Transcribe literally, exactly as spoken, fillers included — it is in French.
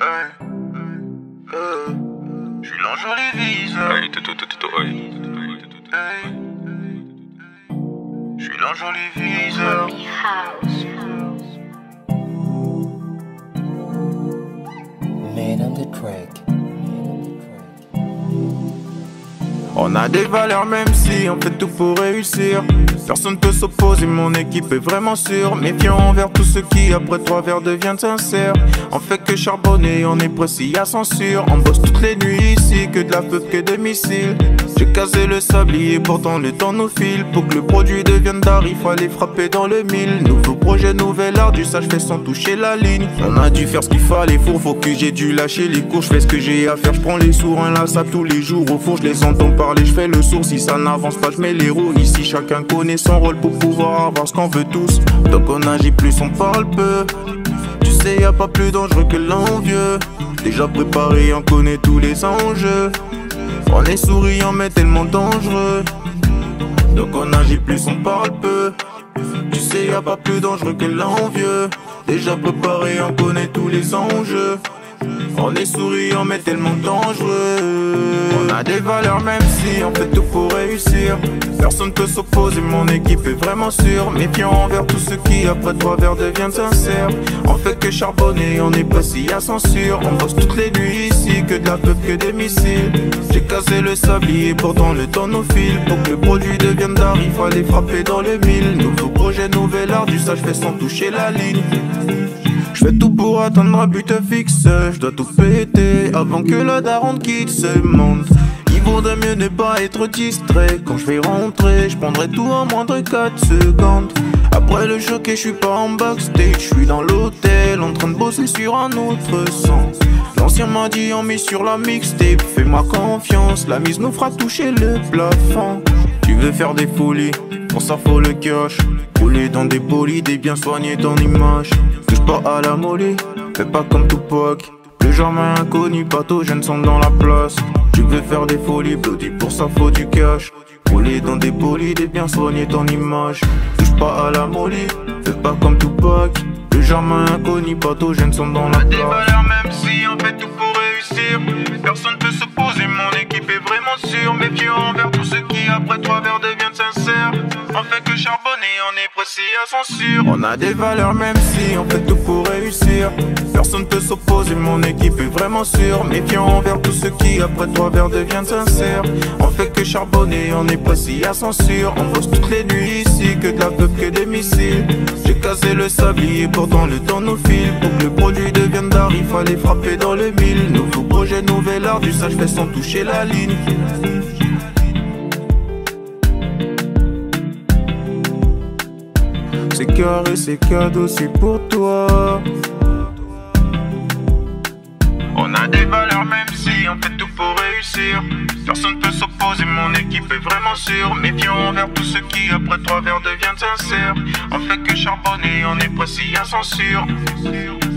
Hey, hey, je suis l'enjoliviseur. Hey, toto, toto, toto, hey. Hey, je suis l'enjoliviseur. Man on the track. On a des valeurs même si on fait tout pour réussir. Personne peut s'opposer, mon équipe est vraiment sûre. Méfiant envers tous ceux qui après trois verres deviennent sincères. On fait que charbonner, on est précis, y'a censure. On bosse toutes les nuits ici, que de la peuple que des missiles. J'ai casé le sablier, pourtant le temps nous file. Pour que le produit devienne d'art, il fallait frapper dans le mille. Nouveau projet, nouvel art, du sage fait sans toucher la ligne. On a dû faire ce qu'il fallait, faut, faut que j'ai dû lâcher les cours. Je fais ce que j'ai à faire, je prends les sourds, inlassables tous les jours. Au fond, je les entends parler, je fais le sourd. Si ça n'avance pas, je mets les roues. Ici, chacun connaît son rôle pour pouvoir avoir ce qu'on veut tous. Donc on agit plus, on parle peu. Tu sais, y a pas plus dangereux que l'envieux. Déjà préparé, on connaît tous les enjeux. On est souriant mais tellement dangereux. Donc on agit plus, on parle peu. Tu sais, y a pas plus dangereux que l'envieux. Déjà préparé, on connaît tous les enjeux. On est souriant mais tellement dangereux. On a des valeurs même si on fait tout pour réussir. Personne peut s'opposer, mon équipe est vraiment sûre. Méfiant envers tous ceux qui après trois verres deviennent sincères. On fait que charbonner, on est précis, y'a censure. On bosse toutes les nuits ici, que de la peuple que des missiles. J'ai cassé le sablier, pourtant le temps nous file. Pour que le produit devienne d'art, il fallait frapper dans le mille. Nouveau projet, nouvel art, du sage fait sans toucher la ligne. Je fais tout pour atteindre un but fixe. Je dois tout péter avant que la daronne quitte ce monde. Il vaudrait mieux ne pas être distrait. Quand je vais rentrer, je prendrai tout en moins de quatre secondes. Après le choc, je suis pas en backstage. Je suis dans l'hôtel en train de bosser sur un autre son. L'ancien m'a dit on mise sur la mixtape. Fais-moi confiance, la mise nous fera toucher le plafond. Tu veux faire des folies, pour ça faut le cash. Rouler dans des bolides et bien soigner ton image. Touche pas à la molly, fais pas comme Tupac. Le genre inconnu, pathogènes sont dans la place. Tu veux faire des folies, bloody, pour ça faut du cash. Rouler dans des bolides et bien soigner ton image. Touche pas à la molly, fais pas comme Tupac. Le genre inconnu, pathogènes sont dans la place. Des valeurs même si on fait tout pour réussir. Personne peut s'opposer, mon équipe est vraiment sûre. Méfiant envers tous ceux qui après trois verres deviennent sincères. On fait que charbonner, on est précis à censure. On a des valeurs même si on fait tout pour réussir. Personne peut s'opposer, mon équipe est vraiment sûre. Méfiant envers tous ceux qui après trois verres deviennent sincères. On fait que charbonner, on est précis à censure. On bosse toutes les nuits ici, que de la peuple que des missiles. J'ai cassé le sablier, pourtant le temps nous file. Pour que le produit devienne d'art, il fallait frapper dans le mille. Nouveau projet, nouvel art, du sage fait sans toucher la ligne. C'est carré, c'est cadeau, c'est pour toi. On a des valeurs même si on fait tout pour réussir. Personne peut s'opposer, mon équipe est vraiment sûre. Méfiant envers tous ceux qui après trois verres deviennent sincères. On fait que charbonner, on est précis à censure.